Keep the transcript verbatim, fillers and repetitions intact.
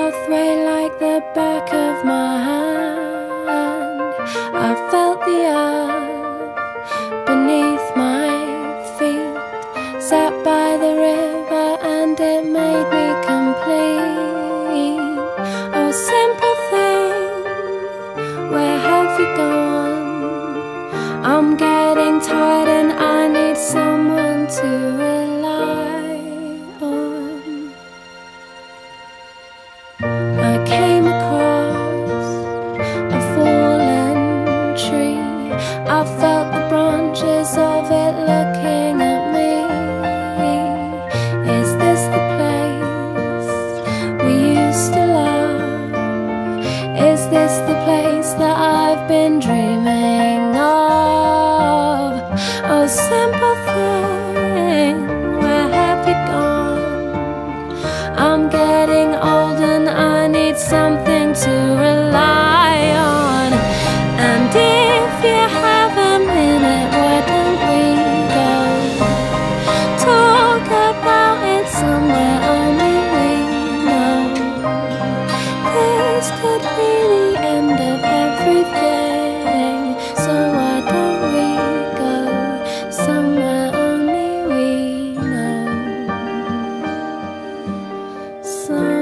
pathway like the back of my hand. I felt the earth beneath my feet, sat by the river and it made me complete. Oh, simple thing, where have you gone? I'm getting tired and I need someone to rely on. I came across a fallen tree. I felt the branches of it looking at me. Is this the place we used to love? Is this the place that I've been dreaming of? Oh, simple thing, where have you gone? I'm getting old and I need something to rely on. And if you have a minute, why don't we go talk about it somewhere only we know? This could be the end of everything, so why don't we go somewhere only we know? So